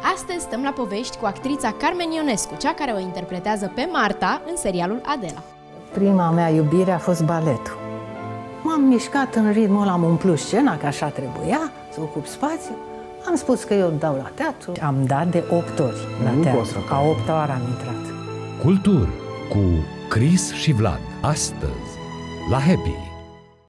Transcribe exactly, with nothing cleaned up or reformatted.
Astăzi stăm la povești cu actrița Carmen Ionescu, cea care o interpretează pe Marta în serialul Adela. Prima mea iubire a fost baletul. M-am mișcat în ritmul ăla, am umplut scena, că așa trebuia, să ocup spațiu. Am spus că eu dau la teatru. Am dat de opt ori la nu teatru. A opta oară am intrat. Cultur cu Chris și Vlad. Astăzi la Happy.